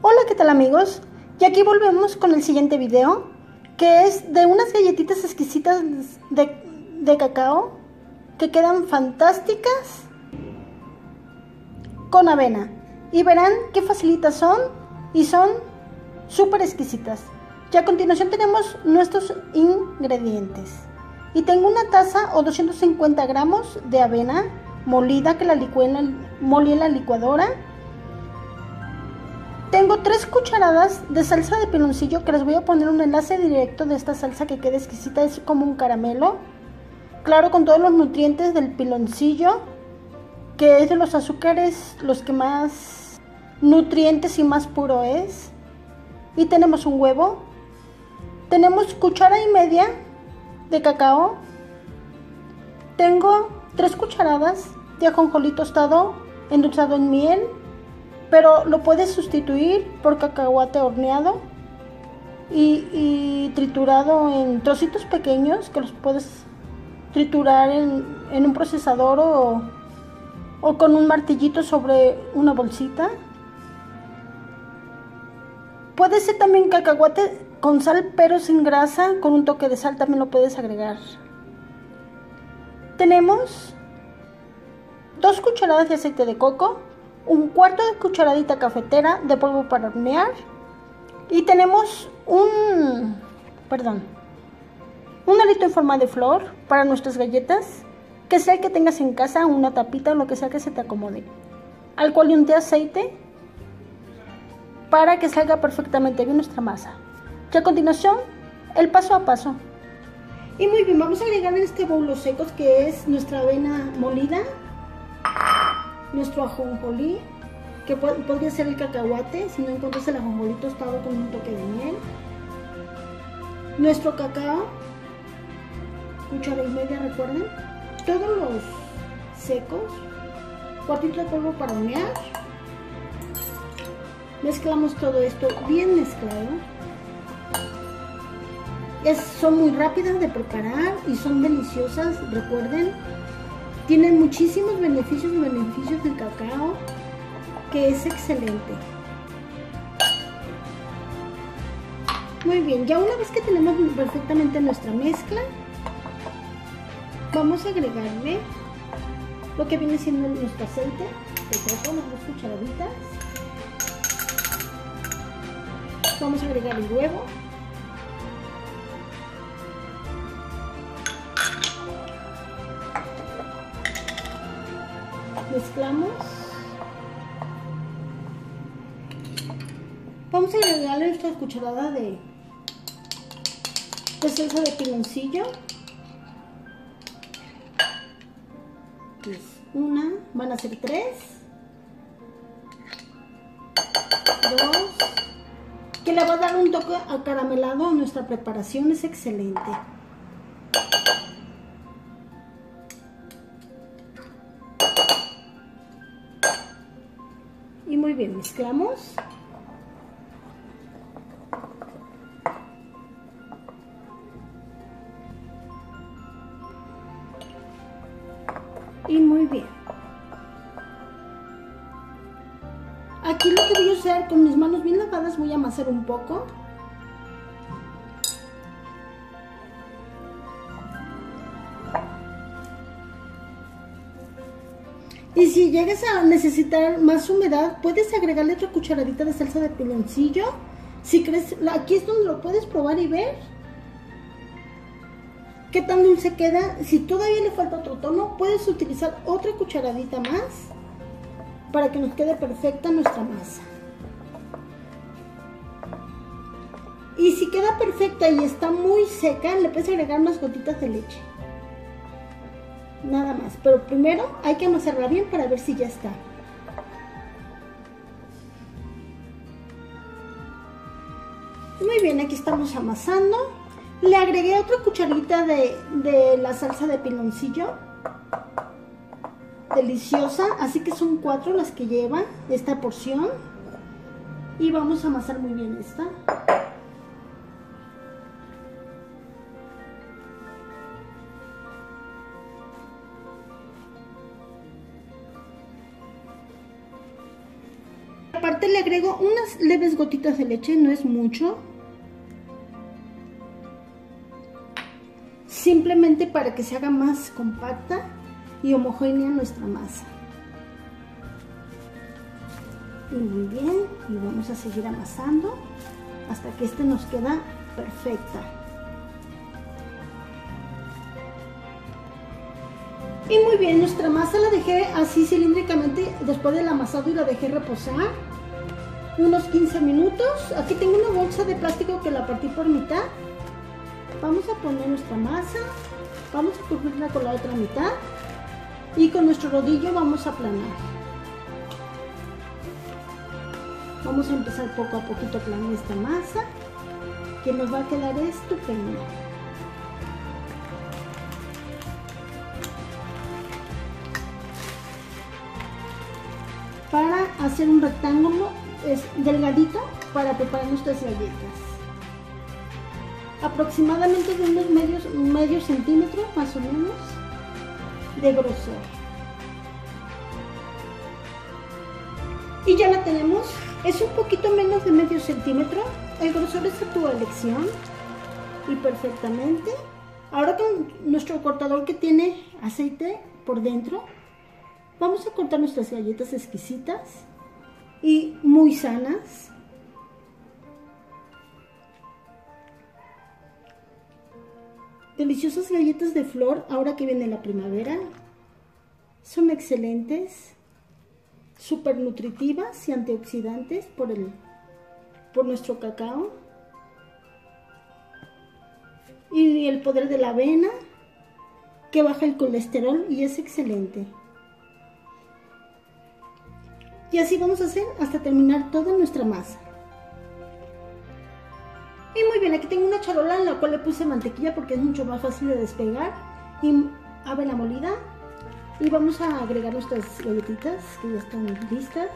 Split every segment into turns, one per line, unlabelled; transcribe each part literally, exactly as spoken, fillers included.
Hola, ¿qué tal amigos? Y aquí volvemos con el siguiente video, que es de unas galletitas exquisitas de, de cacao que quedan fantásticas con avena. Y verán qué facilitas son y son súper exquisitas. Y a continuación tenemos nuestros ingredientes. Y tengo una taza o doscientos cincuenta gramos de avena molida que la licué en la, molí en la licuadora. Tengo tres cucharadas de salsa de piloncillo, que les voy a poner un enlace directo de esta salsa que queda exquisita, es como un caramelo. Claro, con todos los nutrientes del piloncillo, que es de los azúcares los que más nutrientes y más puro es. Y tenemos un huevo. Tenemos cuchara y media de cacao. Tengo tres cucharadas de ajonjolí tostado, endulzado en miel, pero lo puedes sustituir por cacahuate horneado y, y triturado en trocitos pequeños, que los puedes triturar en, en un procesador o, o con un martillito sobre una bolsita. Puede ser también cacahuate con sal, pero sin grasa, con un toque de sal también lo puedes agregar. Tenemos dos cucharadas de aceite de coco, un cuarto de cucharadita cafetera de polvo para hornear, y tenemos un, perdón, un arito en forma de flor para nuestras galletas, que sea el que tengas en casa, una tapita o lo que sea que se te acomode. Alcohol y un de aceite para que salga perfectamente bien nuestra masa. Y a continuación, el paso a paso. Y muy bien, vamos a agregar en este bowl los secos, que es nuestra avena molida, nuestro ajonjolí, que podría ser el cacahuate si no encuentras el ajonjolí tostado con un toque de miel, nuestro cacao, cuchara y media, recuerden, todos los secos, cuartito de polvo para hornear. Mezclamos todo esto bien mezclado. Es, son muy rápidas de preparar y son deliciosas, recuerden. Tienen muchísimos beneficios y beneficios del cacao, que es excelente. Muy bien, ya una vez que tenemos perfectamente nuestra mezcla, vamos a agregarle lo que viene siendo nuestro aceite de coco, las dos cucharaditas. Vamos a agregar el huevo. Mezclamos. Vamos a agregarle nuestra cucharada de, de salsa de piloncillo. Pues una, van a ser tres, dos, que le va a dar un toque acaramelado a nuestra preparación, es excelente. Y muy bien, mezclamos. Y muy bien. Aquí lo que voy a hacer, con mis manos bien lavadas, voy a amasar un poco. Y si llegas a necesitar más humedad, puedes agregarle otra cucharadita de salsa de piloncillo. Si crees, aquí es donde lo puedes probar y ver qué tan dulce queda. Si todavía le falta otro tono, puedes utilizar otra cucharadita más para que nos quede perfecta nuestra masa. Y si queda perfecta y está muy seca, le puedes agregar unas gotitas de leche. Nada más, pero primero hay que amasarla bien para ver si ya está. Muy bien, aquí estamos amasando. Le agregué otra cucharita de, de la salsa de piloncillo. Deliciosa, así que son cuatro las que lleva esta porción. Y vamos a amasar muy bien esta. Aparte le agrego unas leves gotitas de leche, no es mucho. Simplemente para que se haga más compacta y homogénea nuestra masa. Y muy bien, y vamos a seguir amasando hasta que este nos queda perfecta. Y muy bien, nuestra masa la dejé así cilíndricamente después del amasado y la dejé reposar unos quince minutos. Aquí tengo una bolsa de plástico que la partí por mitad. Vamos a poner nuestra masa, vamos a cubrirla con la otra mitad y con nuestro rodillo vamos a aplanar. Vamos a empezar poco a poquito a aplanar esta masa, que nos va a quedar estupenda. Para hacer un rectángulo es delgadito para preparar nuestras galletas. Aproximadamente de unos medios, medio centímetro más o menos de grosor. Y ya la tenemos, es un poquito menos de medio centímetro, el grosor es a tu elección y perfectamente. Ahora con nuestro cortador que tiene aceite por dentro, vamos a cortar nuestras galletas exquisitas y muy sanas. Deliciosas galletas de flor, ahora que viene la primavera. Son excelentes, súper nutritivas y antioxidantes por, el, por nuestro cacao. Y el poder de la avena, que baja el colesterol y es excelente. Y así vamos a hacer hasta terminar toda nuestra masa. Y muy bien, aquí tengo una charola en la cual le puse mantequilla porque es mucho más fácil de despegar. Y avena molida. Y vamos a agregar nuestras galletitas que ya están listas.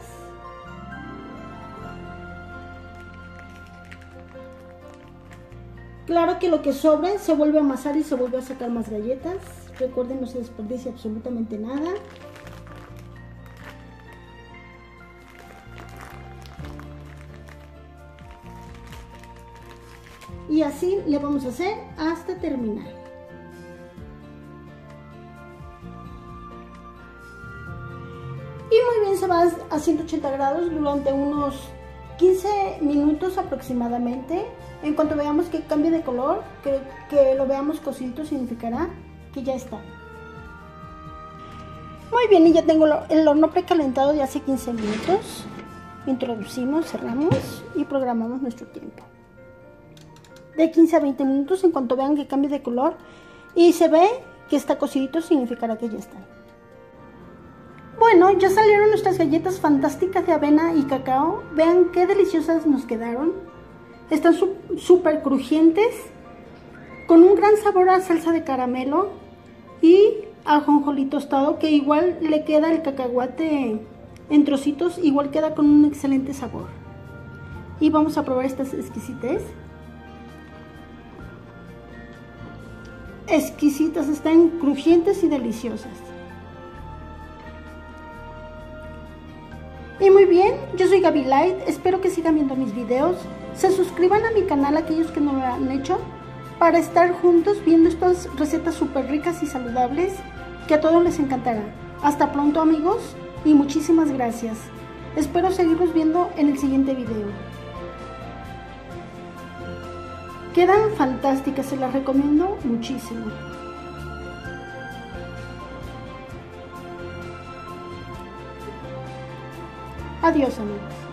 Claro que lo que sobre se vuelve a amasar y se vuelve a sacar más galletas. Recuerden, no se desperdicia absolutamente nada. Y así le vamos a hacer hasta terminar. Y muy bien, se va a ciento ochenta grados durante unos quince minutos aproximadamente. En cuanto veamos que cambie de color, que, que lo veamos cocidito, significará que ya está. Muy bien, y ya tengo el horno precalentado de hace quince minutos. Introducimos, cerramos y programamos nuestro tiempo. De quince a veinte minutos, en cuanto vean que cambie de color y se ve que está cocidito, significará que ya está. Bueno, ya salieron nuestras galletas fantásticas de avena y cacao. Vean qué deliciosas nos quedaron. Están súper crujientes, con un gran sabor a salsa de caramelo y ajonjolí tostado, que igual le queda el cacahuate en trocitos, igual queda con un excelente sabor. Y vamos a probar estas exquisites. Exquisitas, están crujientes y deliciosas. Y muy bien, yo soy Gaby Light, espero que sigan viendo mis videos, se suscriban a mi canal aquellos que no lo han hecho, para estar juntos viendo estas recetas súper ricas y saludables que a todos les encantará. Hasta pronto amigos y muchísimas gracias, espero seguirlos viendo en el siguiente video. Quedan fantásticas, se las recomiendo muchísimo. Adiós amigos.